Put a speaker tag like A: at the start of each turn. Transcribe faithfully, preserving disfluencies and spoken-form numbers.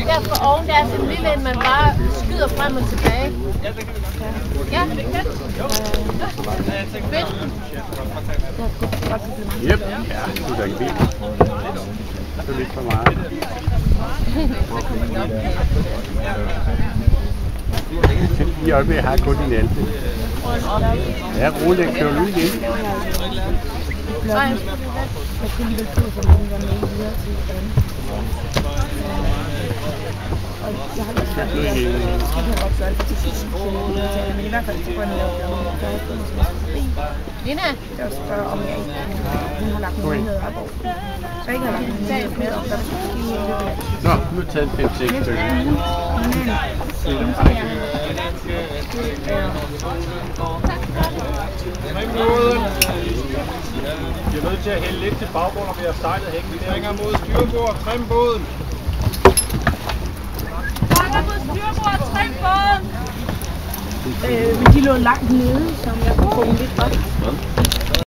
A: der for oven, der er sådan en lille en, man bare skyder frem og tilbage. Ja, det kan du. Fedt.
B: Yep. Ja, det er da ikke vildt. Det er lidt for meget. I øjeblikket har jeg kun din alte. Ja, roligt, jeg kører ud igen.
A: Nej.
C: Jeg kunne lige vel få, så den var med videre til den. Og jeg har lidt svært ved at sige, at jeg godt gøre det til sidst, men i hvert fald så går jeg ned og laver noget forbi.
A: Lina?
C: Jeg vil spørge, om jeg ikke hun har lagt muligheder op over. Så ikke har lagt muligheder med, om der er skulle give en løbet.
B: Nå, nu har jeg taget fem seks stykker.
D: Vi er nødt til at hælde lidt til baggrund, og vi har sejlet hængende. Vi ringer mod styrbord, trim båden.
A: Ringer mod styrbord, trim båden.
C: Øh, men de lå langt nede, som jeg kunne få dem lidt op.